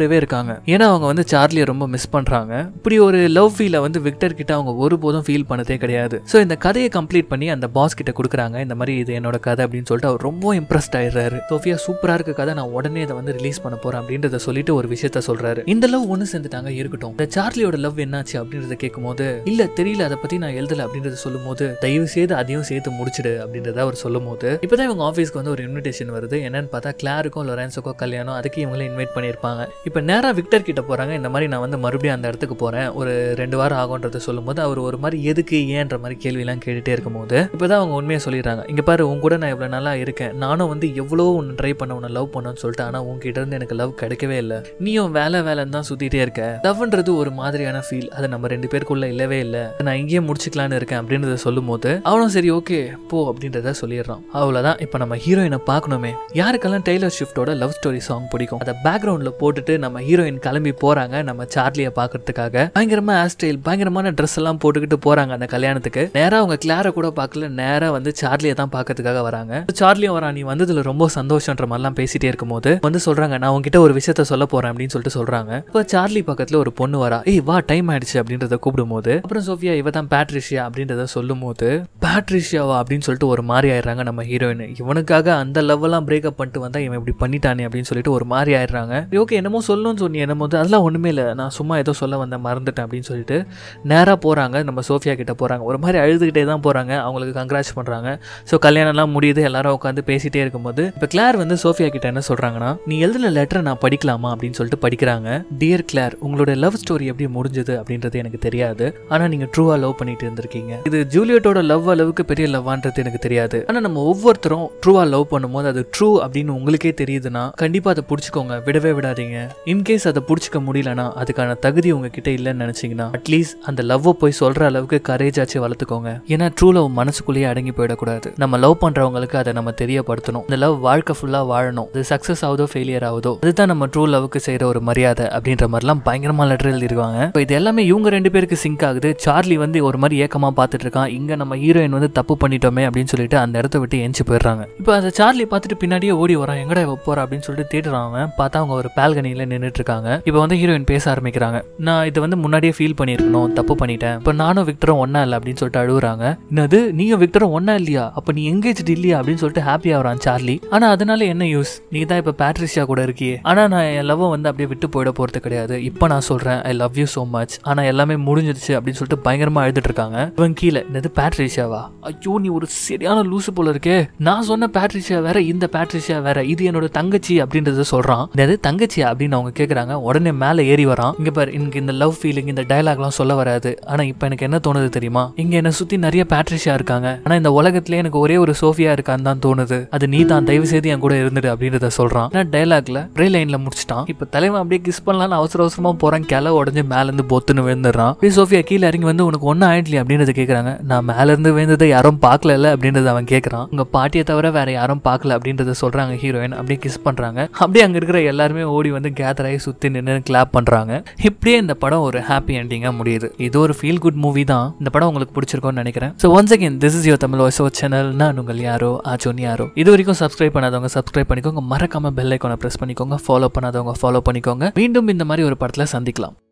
ஃபீலோடவே இருக்காங்க. ஏன்னா அவங்க வந்து சார்லியை ரொம்ப மிஸ் பண்றாங்க. இப்படி ஒரு லவ் ஃபீலை வந்து விக்டர் கிட்ட அவங்க ஒருபோதும் ஃபீல் பண்ணதே கிடையாது. ஸோ இந்த கதையை கம்ப்ளீட் பண்ணி அந்த பாஸ் கிட்ட கொடுக்குறாங்க. இந்த மாதிரி இது என்னோட கதை அப்படின்னு சொல்லிட்டு அவர் ரொம்ப இம்ப்ரெஸ்ட் ஆயிடுறாரு. சோஃபியா சூப்பரா இருக்க கதை, நான் உடனே இதை வந்து ரிலீஸ் பண்ண போறேன் அப்படின்றத சொல்லிட்டு ஒரு விஷயத்த சொல்றாரு. இந்த லவ் ஒன்னு சேர்ந்துட்டாங்க இருக்கட்டும், இந்த சார்லியோட லவ் என்னாச்சு அப்படின்றத கேட்கும் போது இல்ல தெரியல, அதை பத்தி நான் எழுதல அப்படின்றத சொல்லும் போது தயவு செய்து அதையும் சேர்த்து முடிச்சிடு அப்படின்றத அவர் சொல்லும் போது இப்பதான் இவங்க ஆஃபீஸ்க்கு வந்து ஒரு இன்விடேஷன் வருது. என்னன்னு பார்த்தா கிளாருக்கும் லொரன்ஸுக்கும் கல்யாணம். அதுக்கு இவங்களை இன்வைட் பண்ணியிருப்பாங்க. இப்போ நேரா விக்டர் கிட்ட போறாங்க. இந்த மாதிரி நான் வந்து மறுபடியும் அந்த இடத்துக்கு போறேன், ஒரு ரெண்டு வாரம் ஆகும்ன்றத சொல்லும் போது அவர் ஒரு மாதிரி எதுக்கு ஏன்ற மாதிரி கேள்வி எல்லாம் கேட்டுட்டே இருக்கும் போது இப்பதான் அவங்க உண்மையை சொல்லிடுறாங்க. இங்க பாரு, உன் கூட நான் எவ்வளவு நாளா இருக்கேன், நானும் வந்து எவ்வளோ ஒன்று ட்ரை பண்ண உன்னை லவ் பண்ணணும்னு சொல்லிட்டு, ஆனா உன்கிட்ட இருந்து எனக்கு லவ் கிடைக்கவே இல்லை. நீயும் வேலை வேலைன்னு தான் சுத்திட்டே இருக்க. லவ்ன்றது ஒரு மாதிரியான ஃபீல், அது நம்ம ரெண்டு பேருக்குள்ள இல்லவே இல்லை, நான் இங்கேயே முடிச்சுக்கலான்னு இருக்கேன் அப்படின்றத சொல்லும் போது அவனும் சரி ஓகே போ அப்படின்றத சொல்லிடுறான். அவ்வளவுதான். இப்ப நம்ம ஹீரோயினை பார்க்கணுமே. யாருக்கெல்லாம் டெய்லர் ஸ்விஃப்டோட லவ் ஸ்டோரி சாங் பிடிக்கும் அதை பேக்ரவுண்ட்ல போட்டுட்டு நம்ம ஹீரோயின் கிளம்பி போறாங்க நம்ம சார்லியை பாக்குறதுக்காக. பயங்கரமா ஹேர் ஸ்டைல், பயங்கரமான ட்ரெஸ் எல்லாம் போட்டுக்கிட்டு போறாங்க அந்த கல்யாணத்துக்கு. நேரா அவங்க கிளாரை கூட பார்க்கல, நேரா வந்து சார்லியை தான் பாக்கிறதுக்காக வராங்க. சார்லியும் வரா, நீ வந்ததுல ரொம்ப சந்தோஷம்ன்ற மாதிரிலாம் பேசிட்டே இருக்கும் போது வந்து சொல்றாங்க, நான் உங்ககிட்ட ஒரு விஷயத்த சொல்ல போறேன் அப்படின்னு சொல்லிட்டு சொல்றாங்க. இப்போ சார்லி பக்கத்துல ஒரு பொண்ணு வரா, ஏய் வா டைம் ஆயிடுச்சு அப்படின்றத கூப்பிடும் போது அப்புறம் சோஃபியா இவ தான் பேட்ரிஷியா அப்படின்றத சொல்லும் போது பேட்ரிஷியாவா அப்படின்னு சொல்லிட்டு ஒரு மாதிரி ஆயிடுறாங்க நம்ம ஹீரோயின். இவனுக்காக அந்த லவ் எல்லாம் பிரேக்அப் பண்ணிட்டு வந்தா இவன் இப்படி பண்ணிட்டானே அப்படின்னு சொல்லிட்டு ஒரு மாதிரி ஆயிடுறாங்க. ஓகே என்னமோ சொல்லணும்னு சொன்னி என்னமோ அதெல்லாம் ஒண்ணுமே இல்லை, நான் சும்மா ஏதோ சொல்ல வந்தேன் மறந்துட்டேன் அப்படின்னு சொல்லிட்டு நேரா போறாங்க. நம்ம சோஃபியா கிட்ட போறாங்க. ஒரு மாதிரி அழுதுகிட்டே தான் போறாங்க. அவங்களுக்கு கங்க்ராட்ஸ் பண்றாங்க. ஸோ கல்யாணம்லாம் முடியுது. எல்லாரும் உட்காந்து பேசிட்டே இருக்கும்போது இப்போ கிளார் வந்து சோஃபியா கிட்ட என்ன சொல்றாங்கன்னா, நீ எழுதின லெட்டரை நான் படிக்கலாமா அப்படின்னு சொல்லிட்டு படிக்கிறாங்க. டியர் கிளார், உங்களோட லவ் ஸ்டோரி எப்படி முடிஞ்சது அப்படின்றது எனக்கு தெரியாது, ஆனா நீங்க ட்ரூவா லவ் பண்ணிட்டு இருந்திருக்கீங்க. இது ஜூலியட்டோட லவ் அளவுக்கு பெரிய லவ்வான்றது எனக்கு தெரியாது, ஆனா நம்ம ஒவ்வொருத்தரும் ட்ரூவா லவ் பண்ணும்போது அது ட்ரூ அப்படின்னு உங்களுக்கே தெரியுதுன்னா கண்டிப்பா அதை பிடிச்சிக்கோங்க, விடவே விடாதீங்க. இன்கேஸ் அதை பிடிச்சிக்க முடியலன்னா அதுக்கான தகுதி உங்ககிட்ட இல்லைன்னு நினைச்சீங்கன்னா அட்லீஸ்ட் அந்த லவ்வை போய் சொல்ற அளவுக்கு கரேஜ் ஆச்சு வளர்த்துக்கோங்க. ஏன்னா ட்ரூ லவ் மனசுக்குள்ளேயே அடங்கி போயிடக்கூடாது. நம்ம லவ் பண்றவங்களுக்கு அதை நம்ம தெரியப்படுத்தணும். இந்த லவ் வாழ்க்கை ஃபுல்லா வாழணும். அது சக்சஸ் ஆகுதோ ஃபெயிலியர் ஆகுதோ அதுதான் நம்ம ட்ரூ லவ்க்கு செய்யற ஒரு மரியாதை அப்படின்ற மாதிரிலாம் பயங்கரமா லெட்டர் எழுதிருக்காங்க. இது எல்லாமே இவங்க ரெண்டு பேருக்கு சிங்க் ஆகுது. சார்லி வந்து ஒரு மாதிரி ஏக்கமா பார்த்துட்டு இருக்கான். இங்க நம்ம ஹீரோயின் வந்து தப்பு பண்ணிட்டோமே அப்படின்னு சொல்லிட்டு அந்த இடத்த விட்டு எஞ்சி போயிடுறாங்க. இப்போ அந்த சார்லி பார்த்துட்டு பின்னாடியே ஓடி வரான். எங்கடா போறா அப்படின்னு சொல்லிட்டு தேடுறான். பார்த்தா அவங்க ஒரு பால்கனியில நின்றுட்டு இருக்காங்க. இப்போ வந்து ஹீரோயின் பேச ஆரம்பிக்கிறாங்க. நான் இது வந்து முன்னாடியே ஃபீல் பண்ணிருக்கணும், தப்பு பண்ணிட்டேன். இப்போ நானும் விக்டரும் ஒன்னா இல்லை அப்படின்னு சொல்லிட்டு அழுகுறாங்க. என்னது நீயும் விக்டரும் ஒன்னா இல்லையா, அப்ப நீ எங்கேஜ் இல்லையா அப்படின்னு சொல்லிட்டு ஹாப்பியா வரான் சார்லி. ஆனா அதனால என்ன யூஸ், நீ தான் இப்ப பேட்ரிஷியா கூட இருக்கியே. ஆனா நான் என் லவ் வந்து அப்படியே விட்டு போயிட போறது கிடையாது. இப்போ நான் சொல்றேன் I love you so much, ஆனா எல்லாமே முடிஞ்சிருச்சு அப்படின்னு சொல்லிட்டு பயங்கரமா அழுதுட்டு இருக்காங்க. இவன் கீழே என்னது பேட்ரிஷியாவா, ஐயோ நீ ஒரு சரியான லூசு போல இருக்கே, நான் சொன்ன பேட்ரிஷியா வேற, இந்த பேட்ரிஷியா வேற, இது என்னோட தங்கச்சி அப்படின்றத சொல்றான். என்னது தங்கச்சியா அப்படின்னு அவங்க கேக்குறாங்க. உடனே மேல ஏறி வரான். இங்க பாரு, எனக்கு இந்த லவ் ஃபீலிங் இந்த டயலாக் எல்லாம் சொல்ல வராது, ஆனா இப்ப எனக்கு என்ன தோணுது தெரியுமா, இங்க என்ன சுத்தி நிறைய பேட்ரிஷியா இருக்காங்க, ஆனா இந்த உலகத்திலே எனக்கு ஒரே ஒரு சோஃபியா இருக்கான்னு தான் தோணுது, அது நீ தான், தயவு செய்து என் கூட இருந்துடு அப்படின்றத சொல்றான். டயலாக்ல ஒரே லைன்ல முடிச்சிட்டான். இப்ப தலைவன் அப்படியே கிஸ் பண்ணலாம்னு அவசர அவசரமா போறான். கிளை உடஞ்சு மேல இருந்து பொத்துன்னு விழுந்துடுறான். அப்படியே சோஃபியா கீழே இறங்கி வந்து உனக்கு ஒன்னும் ஆயிடலையா அப்படின்றத கேக்குறாங்க. நான் மேல இருந்து விழுந்ததை யாரும் பார்க்கல அப்படின்றத அவன் கேட்கறான். உங்க பாட்டியை தவிர வேற யாரும் பார்க்கல அப்படின்றத சொல்றாங்க ஹீரோயின். அப்படியே கிஸ் பண்றாங்க. அப்படியே அங்க இருக்கிற எல்லாருமே ஓடி வந்து கேதர் ஆகி சுத்தி நின்று கிளாப் பண்றாங்க. இப்படியே இந்த படம் ஒரு ஹாப்பி எண்டிங்கா முடியுது. இது ஒரு ஃபீல் குட் மூவி தான். இந்த படம் உங்களுக்கு பிடிச்சிருக்கும்னு நினைக்கிறேன். So once again this is your Tamil voice over channel. நான் உங்கள் யாரோ ஆச்சோன் யாரோ. இது வரைக்கும் சப்ஸ்கிரைப் பண்ணாதவங்க சப்ஸ்கிரைப் பண்ணிக்கோங்க. மறக்காம பெல் ஐகானை பிரஸ் பண்ணிக்கோங்க. ஃபாலோ பண்ணாதவங்க ஃபாலோ பண்ணிக்கோங்க. மீண்டும் இந்த மாதிரி ஒரு படத்துல சந்திக்கலாம்.